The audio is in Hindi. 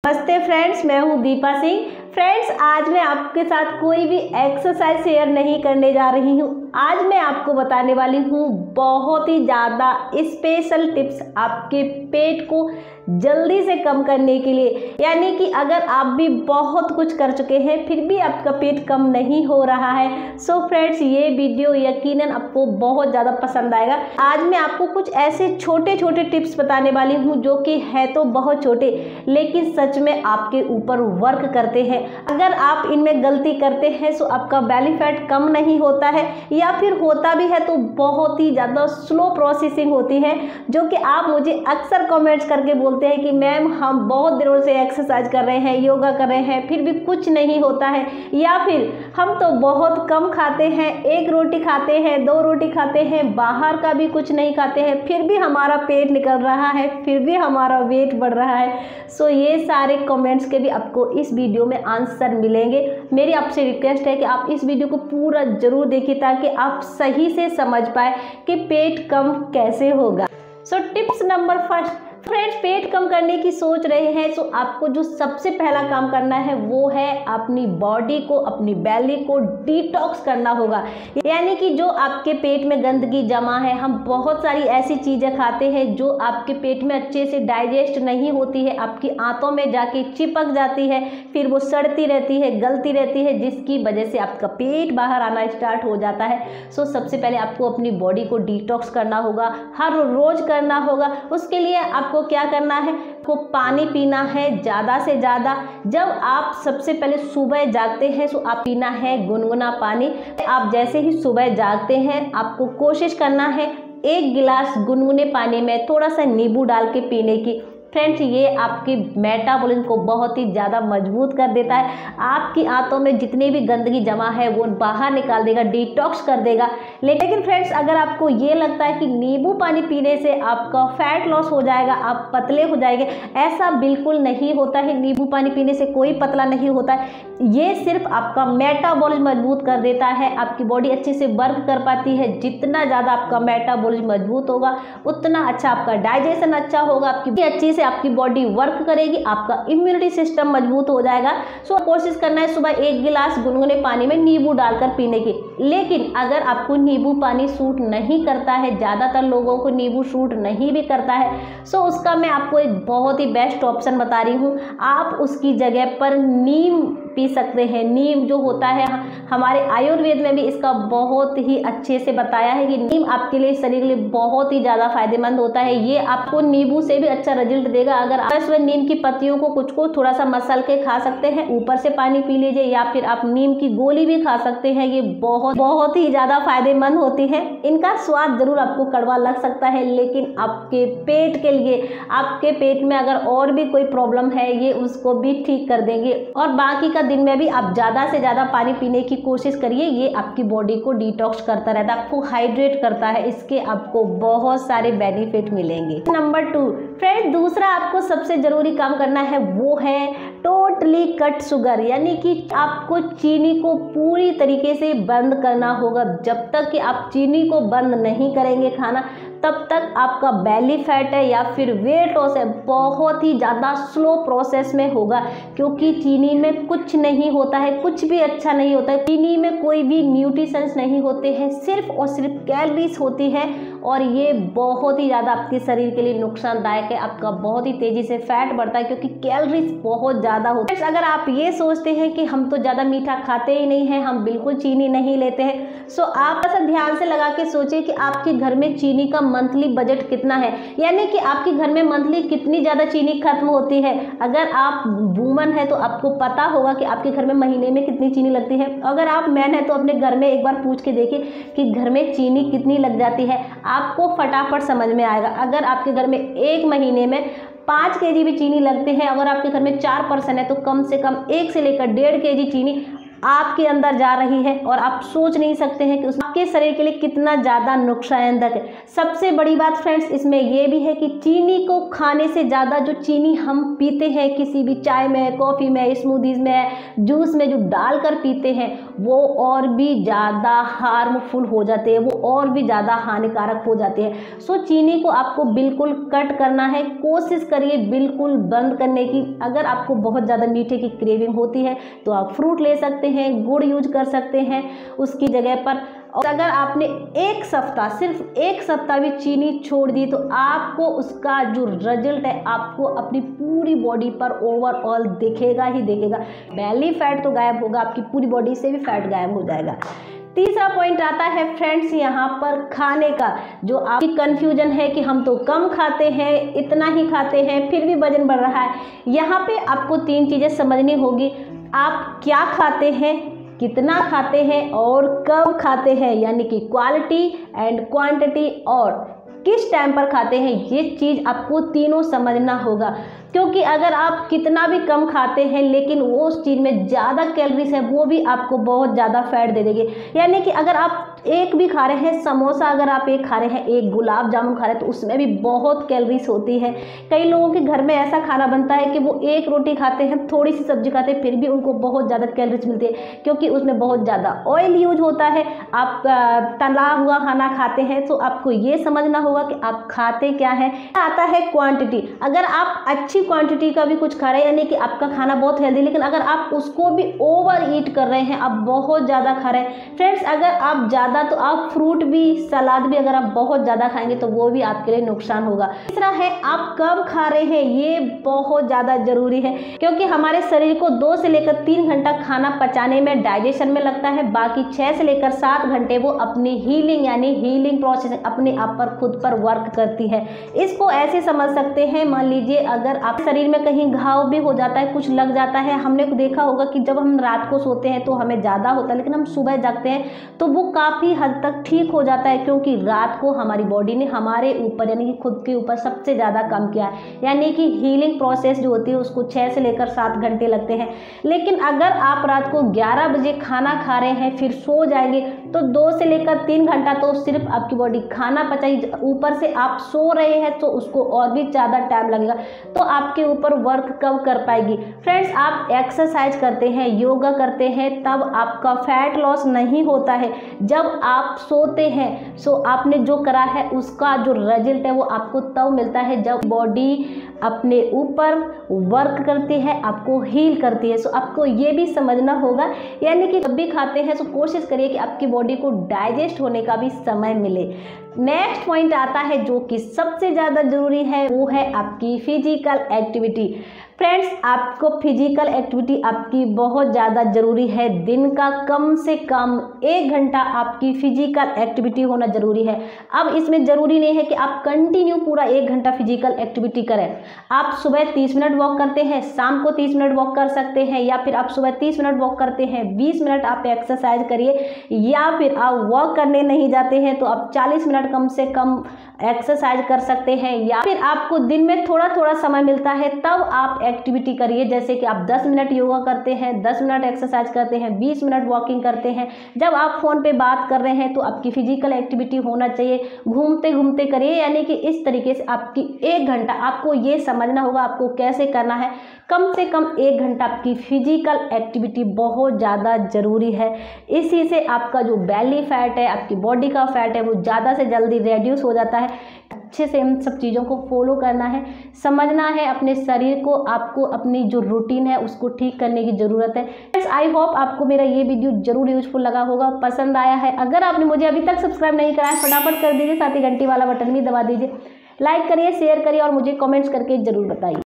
नमस्ते फ्रेंड्स, मैं हूँ दीपा सिंह। फ्रेंड्स, आज मैं आपके साथ कोई भी एक्सरसाइज शेयर नहीं करने जा रही हूँ। आज मैं आपको बताने वाली हूँ बहुत ही ज़्यादा स्पेशल टिप्स आपके पेट को जल्दी से कम करने के लिए। यानी कि अगर आप भी बहुत कुछ कर चुके हैं फिर भी आपका पेट कम नहीं हो रहा है, सो फ्रेंड्स ये वीडियो यकीनन आपको बहुत ज़्यादा पसंद आएगा। आज मैं आपको कुछ ऐसे छोटे छोटे टिप्स बताने वाली हूँ जो कि है तो बहुत छोटे लेकिन सच में आपके ऊपर वर्क करते हैं। अगर आप इनमें गलती करते हैं तो आपका बेली फैट कम नहीं होता है, या फिर होता भी है तो बहुत ही ज़्यादा स्लो प्रोसेसिंग होती है, जो कि आप मुझे अक्सर कमेंट्स करके बोलते हैं कि मैम हम बहुत दिनों से एक्सरसाइज कर रहे हैं, योगा कर रहे हैं, फिर भी कुछ नहीं होता है, या फिर हम तो बहुत कम खाते हैं, 1 रोटी खाते हैं, 2 रोटी खाते हैं, बाहर का भी कुछ नहीं खाते हैं, फिर भी हमारा पेट निकल रहा है, फिर भी हमारा वेट बढ़ रहा है। सो ये सारे कमेंट्स के भी आपको इस वीडियो में आंसर मिलेंगे। मेरी आपसे रिक्वेस्ट है कि आप इस वीडियो को पूरा जरूर देखिए ताकि आप सही से समझ पाए कि पेट कम कैसे होगा। So tips number first, friends पेट कम करने की सोच रहे हैं तो आपको जो सबसे पहला काम करना है वो है अपनी बॉडी को, अपनी बेली को डिटॉक्स करना होगा। यानी कि जो आपके पेट में गंदगी जमा है, हम बहुत सारी ऐसी चीज़ें खाते हैं जो आपके पेट में अच्छे से डाइजेस्ट नहीं होती है, आपकी आंतों में जाके चिपक जाती है, फिर वो सड़ती रहती है, गलती रहती है, जिसकी वजह से आपका पेट बाहर आना स्टार्ट हो जाता है। सो सबसे पहले आपको अपनी बॉडी को डिटॉक्स करना होगा, हर रोज करना होगा। उसके लिए आपको क्या करना है, को पानी पीना है ज़्यादा से ज़्यादा। जब आप सबसे पहले सुबह जागते हैं तो आप पीना है गुनगुना पानी। आप जैसे ही सुबह जागते हैं आपको कोशिश करना है 1 गिलास गुनगुने पानी में थोड़ा सा नींबू डाल के पीने की। फ्रेंड्स ये आपकी मेटाबॉलिज्म को बहुत ही ज़्यादा मजबूत कर देता है, आपकी आंतों में जितनी भी गंदगी जमा है वो बाहर निकाल देगा, डिटॉक्स कर देगा। लेकिन फ्रेंड्स अगर आपको ये लगता है कि नींबू पानी पीने से आपका फैट लॉस हो जाएगा, आप पतले हो जाएंगे, ऐसा बिल्कुल नहीं होता है। नींबू पानी पीने से कोई पतला नहीं होता है, ये सिर्फ आपका मेटाबॉलिज्म मजबूत कर देता है, आपकी बॉडी अच्छे से वर्क कर पाती है। जितना ज़्यादा आपका मेटाबॉलिज्म मजबूत होगा उतना अच्छा आपका डाइजेशन अच्छा होगा, आपकी अच्छी आपकी बॉडी वर्क करेगी, आपका इम्यूनिटी सिस्टम मजबूत हो जाएगा। सो कोशिश करना है सुबह 1 गिलास गुनगुने पानी में नींबू डालकर पीने की। लेकिन अगर आपको नींबू पानी सूट नहीं करता है, ज़्यादातर लोगों को नींबू सूट नहीं भी करता है, सो उसका मैं आपको एक बहुत ही बेस्ट ऑप्शन बता रही हूँ। आप उसकी जगह पर नीम पी सकते हैं। नीम जो होता है, हमारे आयुर्वेद में भी इसका बहुत ही अच्छे से बताया है कि नीम आपके लिए, शरीर के लिए बहुत ही ज़्यादा फायदेमंद होता है। ये आपको नींबू से भी अच्छा रिजल्ट देगा। अगर आप सुबह नीम की पत्तियों को कुछ को थोड़ा सा मसल के खा सकते हैं, ऊपर से पानी पी लीजिए, या फिर आप नीम की गोली भी खा सकते हैं। ये बहुत ही ज़्यादा फायदेमंद होती है। इनका स्वाद जरूर आपको कड़वा लग सकता है लेकिन आपके पेट के लिए, आपके पेट में अगर और भी कोई प्रॉब्लम है ये उसको भी ठीक कर देंगे। और बाकी का दिन में भी आप ज़्यादा से ज़्यादा पानी पीने की कोशिश करिए। ये आपकी बॉडी को डिटॉक्स करता रहता है, आपको हाइड्रेट करता है, इसके आपको बहुत सारे बेनिफिट मिलेंगे। नंबर 2 फ्रेंड्स, दूसरा आपको सबसे ज़रूरी काम करना है वो है टोटली कट शुगर। यानी कि आपको चीनी को पूरी तरीके से बंद करना होगा। जब तक कि आप चीनी को बंद नहीं करेंगे खाना, तब तक आपका बेली फैट है या फिर वेट लॉस है बहुत ही ज़्यादा स्लो प्रोसेस में होगा, क्योंकि चीनी में कुछ नहीं होता है, कुछ भी अच्छा नहीं होता है। चीनी में कोई भी न्यूट्रिशंस नहीं होते हैं, सिर्फ और सिर्फ कैलोरीज होती है, और ये बहुत ही ज़्यादा आपके शरीर के लिए नुकसानदायक है। आपका बहुत ही तेज़ी से फैट बढ़ता है क्योंकि कैलोरीज बहुत ज़्यादा होती है। अगर आप ये सोचते हैं कि हम तो ज़्यादा मीठा खाते ही नहीं हैं, हम बिल्कुल चीनी नहीं लेते हैं, सो आप ऐसा ध्यान से लगा के सोचिए कि आपके घर में चीनी का मंथली बजट कितना है। यानी कि आपके घर में मंथली कितनी ज़्यादा चीनी खत्म होती है। अगर आप वूमन है तो आपको पता होगा कि आपके घर में महीने में कितनी चीनी लगती है। अगर आप मैन है तो अपने घर में एक बार पूछ के देखिए कि घर में चीनी कितनी लग जाती है, आपको फटाफट समझ में आएगा। अगर आपके घर में एक महीने में 5 kg भी चीनी लगते हैं, अगर आपके घर में 4 पर्सन है तो कम से कम 1 से लेकर 1.5 kg चीनी आपके अंदर जा रही है, और आप सोच नहीं सकते हैं कि उसमें आपके शरीर के लिए कितना ज़्यादा नुकसानदायक है। सबसे बड़ी बात फ्रेंड्स इसमें यह भी है कि चीनी को खाने से ज़्यादा जो चीनी हम पीते हैं किसी भी चाय में, कॉफ़ी में, स्मूदीज़ में, जूस में जो डालकर पीते हैं वो और भी ज़्यादा हार्मफुल हो जाते हैं, वो और भी ज़्यादा हानिकारक हो जाते हैं। सो चीनी को आपको बिल्कुल कट करना है, कोशिश करिए बिल्कुल बंद करने की। अगर आपको बहुत ज़्यादा मीठे की क्रेविंग होती है तो आप फ्रूट ले सकते हैं, गुड़ यूज कर सकते हैं उसकी जगह पर। और अगर आपने एक सप्ताह, सिर्फ एक सप्ताह भी चीनी छोड़ दी तो आपको उसका जो रिजल्ट है आपको अपनी पूरी बॉडी पर ओवरऑल दिखेगा ही दिखेगा। बैली फैट तो गायब होगा, आपकी पूरी बॉडी से भी फैट गायब हो जाएगा। तीसरा पॉइंट आता है फ्रेंड्स यहाँ पर खाने का। जो आपकी कन्फ्यूजन है कि हम तो कम खाते हैं, इतना ही खाते हैं, फिर भी वजन बढ़ रहा है, यहाँ पे आपको 3 चीज़ें समझनी होगी। आप क्या खाते हैं, कितना खाते हैं और कब खाते हैं, यानी कि क्वालिटी एंड क्वांटिटी, और किस टाइम पर खाते हैं, ये चीज़ आपको तीनों समझना होगा। क्योंकि अगर आप कितना भी कम खाते हैं लेकिन वो उस चीज़ में ज़्यादा कैलोरीज है वो भी आपको बहुत ज़्यादा फैट दे देगी। यानी कि अगर आप एक भी खा रहे हैं समोसा, अगर आप एक खा रहे हैं, एक गुलाब जामुन खा रहे हैं, तो उसमें भी बहुत कैलोरीज होती है। कई लोगों के घर में ऐसा खाना बनता है कि वो एक रोटी खाते हैं, थोड़ी सी सब्जी खाते हैं, फिर भी उनको बहुत ज़्यादा कैलोरीज मिलती है क्योंकि उसमें बहुत ज़्यादा ऑयल यूज होता है। आप तला हुआ खाना खाते हैं तो आपको ये समझना होगा कि आप खाते क्या है। आता है क्वांटिटी। अगर आप अच्छी क्वांटिटी का भी कुछ खा रहे हैं, यानी कि आपका खाना बहुत हेल्दी, लेकिन अगर आप उसको भी ओवर ईट कर रहे हैं, आप बहुत ज़्यादा खा रहे हैं फ्रेंड्स, अगर आप ज़्यादा तो आप फ्रूट भी, सलाद भी अगर आप बहुत ज़्यादा खाएंगे तो वो भी आपके लिए नुकसान होगा। तीसरा है आप कब खा रहे हैं, ये बहुत ज़्यादा ज़रूरी है क्योंकि हमारे शरीर को 2 से लेकर 3 घंटा खाना पचाने में, डाइजेशन में लगता है। बाकी 6 से लेकर 7 घंटे वो अपनी हीलिंग यानी हीलिंग प्रोसेस अपने आप पर खुद पर वर्क करती है। इसको ऐसे समझ सकते हैं, मान लीजिए अगर आप शरीर में कहीं घाव भी हो जाता है, कुछ लग जाता है, हमने देखा होगा कि जब हम रात को सोते हैं तो हमें ज़्यादा होता है, लेकिन हम सुबह जागते हैं तो वो काफ़ी हद तक ठीक हो जाता है क्योंकि रात को हमारी बॉडी ने हमारे ऊपर यानी कि खुद के ऊपर सबसे ज़्यादा काम किया है। यानी कि हीलिंग प्रोसेस जो होती है उसको 6 से लेकर 7 घंटे लगते हैं। लेकिन अगर आप रात को 11 बजे खाना खा रहे हैं फिर सो जाएंगे तो 2 से लेकर 3 घंटा तो सिर्फ आपकी बॉडी खाना पचाएगी, ऊपर से आप सो रहे हैं तो उसको और भी ज़्यादा टाइम लगेगा, तो आपके ऊपर वर्क कब कर पाएगी। फ्रेंड्स आप एक्सरसाइज करते हैं, योगा करते हैं, तब आपका फैट लॉस नहीं होता है। जब आप सोते हैं सो आपने जो करा है उसका जो रिजल्ट है वो आपको तब मिलता है जब बॉडी अपने ऊपर वर्क करती है, आपको हील करती है। सो आपको ये भी समझना होगा, यानी कि जब भी खाते हैं तो कोशिश करिए कि आपकी बॉडी को डाइजेस्ट होने का भी समय मिले। नेक्स्ट पॉइंट आता है जो कि सबसे ज़्यादा ज़रूरी है, वो है आपकी फिजिकल एक्टिविटी। फ्रेंड्स आपको फिजिकल एक्टिविटी आपकी बहुत ज़्यादा ज़रूरी है। दिन का कम से कम 1 घंटा आपकी फिजिकल एक्टिविटी होना ज़रूरी है। अब इसमें ज़रूरी नहीं है कि आप कंटिन्यू पूरा 1 घंटा फिजिकल एक्टिविटी करें। आप सुबह 30 मिनट वॉक करते हैं, शाम को 30 मिनट वॉक कर सकते हैं, या फिर आप सुबह 30 मिनट वॉक करते हैं, 20 मिनट आप एक्सरसाइज करिए, या फिर आप वॉक करने नहीं जाते हैं तो आप 40 मिनट कम से कम एक्सरसाइज कर सकते हैं, या फिर आपको दिन में थोड़ा थोड़ा समय मिलता है तब आप एक्टिविटी करिए। जैसे कि आप 10 मिनट योगा करते हैं, 10 मिनट एक्सरसाइज करते हैं, 20 मिनट वॉकिंग करते हैं। जब आप फ़ोन पे बात कर रहे हैं तो आपकी फिजिकल एक्टिविटी होना चाहिए, घूमते घूमते करिए। यानी कि इस तरीके से आपकी 1 घंटा, आपको ये समझना होगा आपको कैसे करना है। कम से कम 1 घंटा आपकी फिजिकल एक्टिविटी बहुत ज़्यादा ज़रूरी है। इसी से आपका जो बैली फैट है, आपकी बॉडी का फैट है, वो ज़्यादा से जल्दी रिड्यूस हो जाता है। अच्छे से इन सब चीज़ों को फॉलो करना है, समझना है अपने शरीर को, आपको अपनी जो रूटीन है उसको ठीक करने की ज़रूरत है। फ्रेंड्स आई होप आपको मेरा ये वीडियो जरूर यूजफुल लगा होगा, पसंद आया है। अगर आपने मुझे अभी तक सब्सक्राइब नहीं करा है फटाफट कर दीजिए, साथ ही घंटी वाला बटन भी दबा दीजिए। लाइक करिए, शेयर करिए और मुझे कमेंट्स करके ज़रूर बताइए।